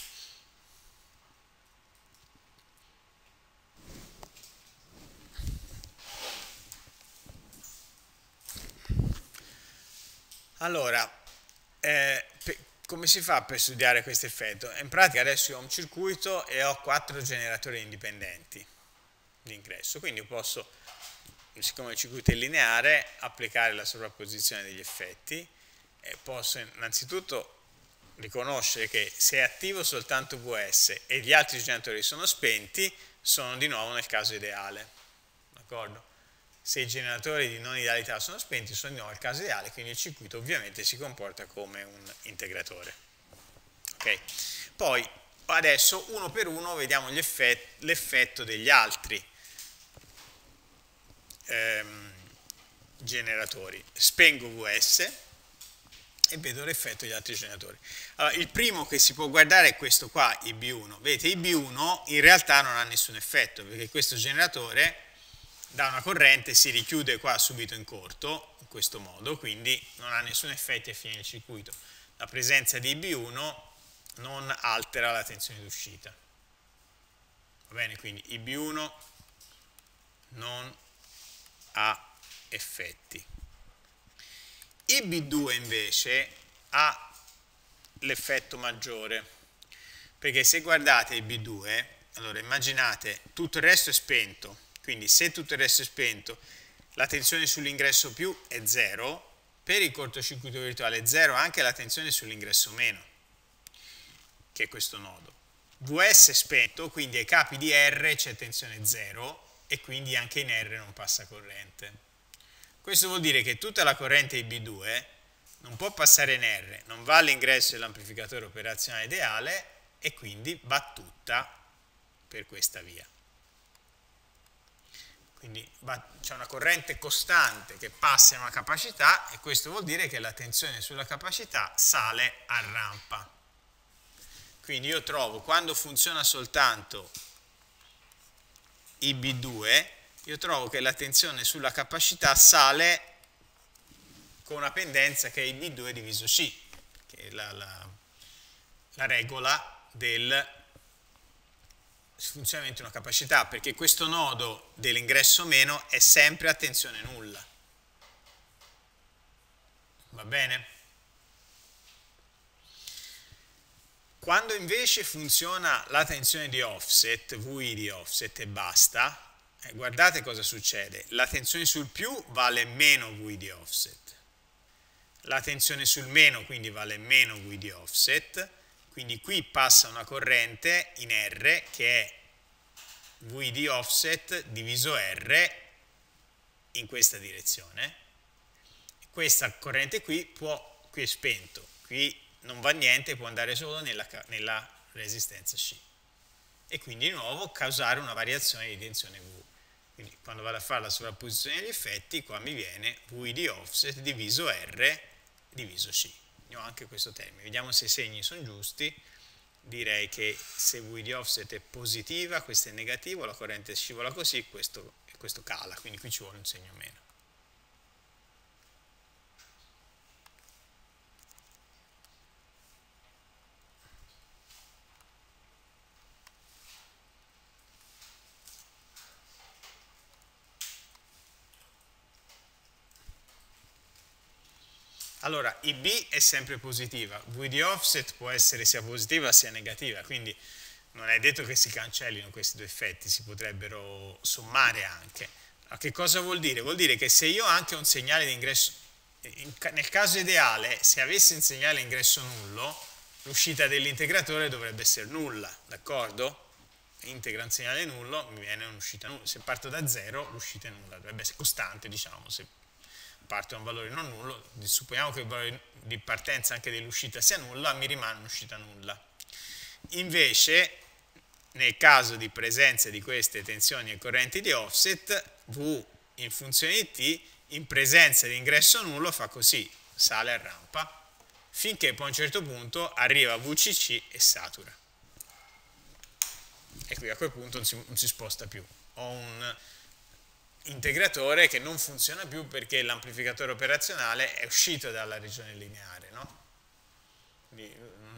Allora, eh, come si fa per studiare questo effetto? In pratica adesso io ho un circuito e ho quattro generatori indipendenti di ingresso, quindi io posso, siccome il circuito è lineare, applicare la sovrapposizione degli effetti e posso innanzitutto riconoscere che se è attivo soltanto V S e gli altri generatori sono spenti, sono di nuovo nel caso ideale, d'accordo? Se i generatori di non idealità sono spenti, sono di nuovo nel caso ideale, quindi il circuito ovviamente si comporta come un integratore. Ok? Poi adesso uno per uno vediamo l'effetto degli altri ehm, generatori. Spengo V S e vedo l'effetto degli altri generatori. Allora, il primo che si può guardare è questo qua, I B uno. Vedete, I B uno in realtà non ha nessun effetto, perché questo generatore da una corrente si richiude qua subito in corto, in questo modo, quindi non ha nessun effetto a fine del circuito. La presenza di I B uno non altera la tensione d'uscita. Va bene, quindi I B uno non ha effetti. I B due invece ha l'effetto maggiore, perché se guardate I B due, allora immaginate tutto il resto è spento, quindi se tutto il resto è spento, la tensione sull'ingresso più è zero, per il cortocircuito virtuale è zero anche la tensione sull'ingresso meno, che è questo nodo. V S è spento, quindi ai capi di R c'è tensione zero e quindi anche in R non passa corrente. Questo vuol dire che tutta la corrente I B due non può passare in R, non va all'ingresso dell'amplificatore operazionale ideale e quindi va tutta per questa via. Quindi c'è una corrente costante che passa in una capacità e questo vuol dire che la tensione sulla capacità sale a rampa. Quindi io trovo, quando funziona soltanto I B due, io trovo che la tensione sulla capacità sale con una pendenza che è I B due diviso C, che è la, la, la regola del funzionamento una capacità, perché questo nodo dell'ingresso meno è sempre a tensione nulla. Va bene? Quando invece funziona la tensione di offset, V I di offset e basta, eh, guardate cosa succede. La tensione sul più vale meno V I di offset. La tensione sul meno quindi vale meno V I di offset, quindi qui passa una corrente in R che è V I di offset diviso R in questa direzione. Questa corrente qui può, qui è spento, qui non va niente, può andare solo nella, nella resistenza C e quindi di nuovo causare una variazione di tensione V. Quindi quando vado a fare la sovrapposizione degli effetti, qua mi viene V I di offset diviso R diviso C. Ho anche questo termine, vediamo se i segni sono giusti. Direi che se V I di offset è positiva, questo è negativo, la corrente scivola così, questo, questo cala, quindi qui ci vuole un segno meno. Allora, I B è sempre positiva, V di offset può essere sia positiva sia negativa, quindi non è detto che si cancellino questi due effetti, si potrebbero sommare anche. Ma che cosa vuol dire? Vuol dire che se io ho anche un segnale di ingresso, nel caso ideale, se avessi un segnale di ingresso nullo, l'uscita dell'integratore dovrebbe essere nulla, d'accordo? Integra un segnale nullo, mi viene un'uscita nulla. Se parto da zero, l'uscita è nulla, dovrebbe essere costante, diciamo, se parte da un valore non nullo, supponiamo che il valore di partenza anche dell'uscita sia nulla, mi rimane un'uscita nulla. Invece, nel caso di presenza di queste tensioni e correnti di offset, V in funzione di T, in presenza di ingresso nullo fa così, sale a rampa, finché poi a un certo punto arriva V C C e satura. E qui a quel punto non si, non si sposta più. Ho un integratore che non funziona più perché l'amplificatore operazionale è uscito dalla regione lineare, no? Quindi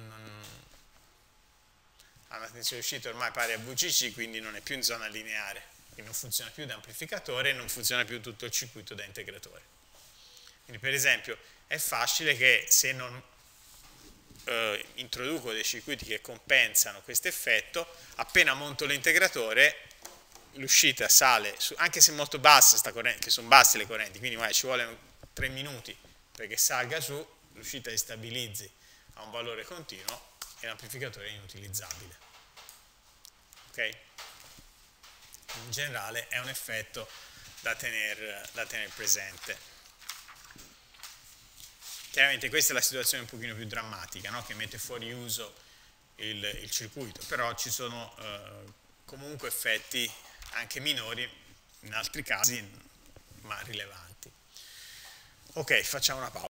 ha una tensione uscita ormai pari a V C C, quindi non è più in zona lineare, quindi non funziona più da amplificatore e non funziona più tutto il circuito da integratore. Quindi per esempio è facile che se non eh, introduco dei circuiti che compensano questo effetto, appena monto l'integratore l'uscita sale, su, anche se è molto bassa sta corrente, che sono basse le correnti, quindi magari ci vuole tre minuti perché salga su, l'uscita si stabilizzi a un valore continuo e l'amplificatore è inutilizzabile. Ok? In generale è un effetto da tenere, da tenere presente. Chiaramente questa è la situazione un pochino più drammatica, no? Che mette fuori uso il, il circuito, però ci sono eh, comunque effetti anche minori in altri casi, ma rilevanti. Ok, facciamo una pausa.